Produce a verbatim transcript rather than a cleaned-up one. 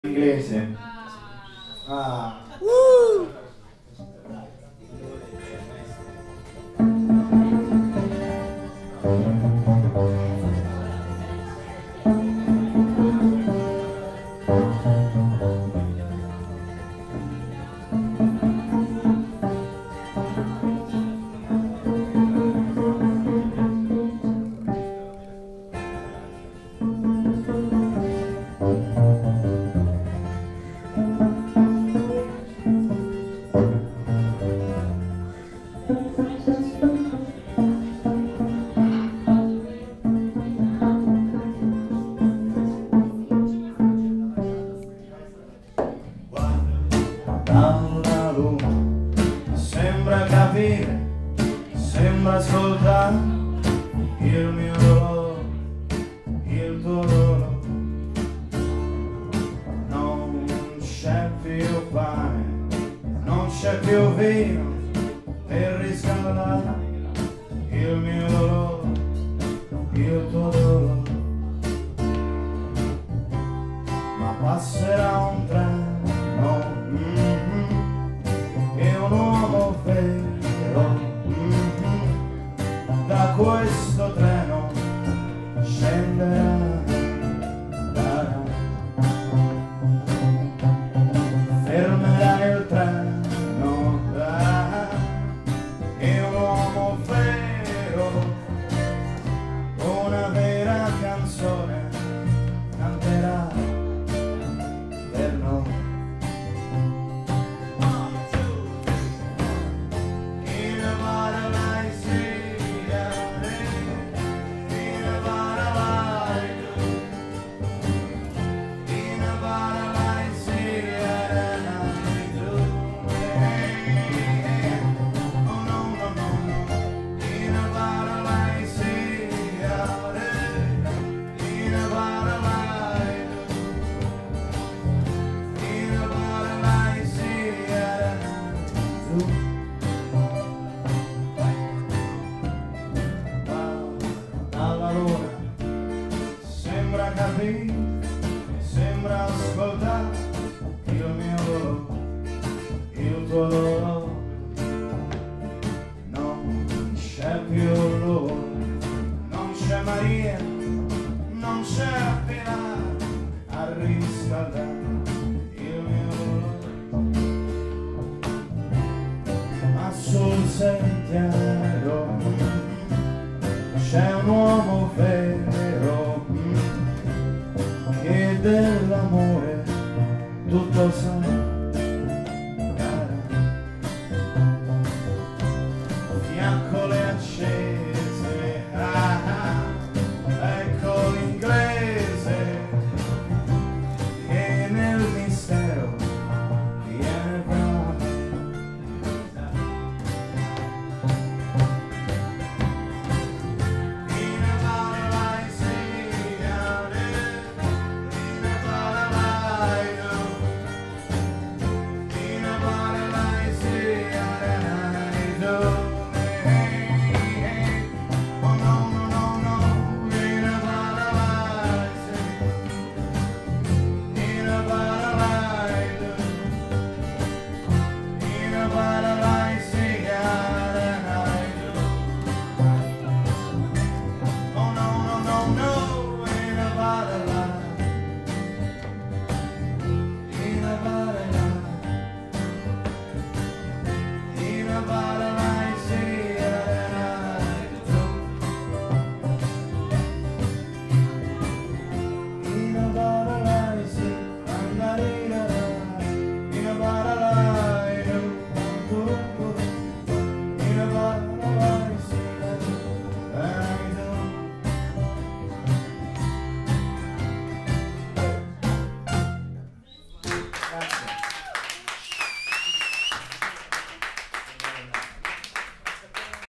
Inglese. Ah. Uh! Dalla luna sembra capire, sembra ascoltare il mio dolore, il tuo dolore. Non c'è più pane, non c'è più vino per riscaldare il mio dolore, il tuo dolore. Ma passerà un treno, mm-hmm, e un uomo vero, mm-hmm, da questo treno scenderà. Fermerà il treno, ah, e un uomo vero, una vera canzone canterà per noi. In a paradise, in a paradise, in a paradise, oh no no no no, in a paradise, in a paradise. Alla luna sembra capire, sembra ascoltare il mio dolore, il tuo dolore. Non c'è più loro, non c'è Maria, non c'è Pilar a riscaldare il mio dolore. Ma sul sentiero c'è un uomo vero, che dell'amore tutto sa.